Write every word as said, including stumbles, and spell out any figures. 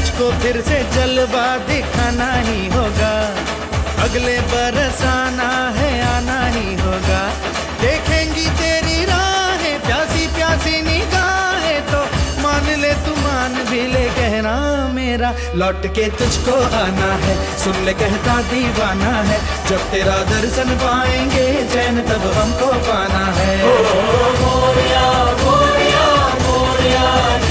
तुझको फिर से जलवा दिखाना ही होगा। अगले बरस आना है, आना ही होगा। देखेंगी तेरी राहें, प्यासी प्यासी निगाहें, तो मान ले तू मान भी ले कहना मेरा। लौट के तुझको आना है, सुन ले कहता दीवाना है। जब तेरा दर्शन पाएंगे चैन तब हमको पाना है। ओ मोरिया मोरिया मोरिया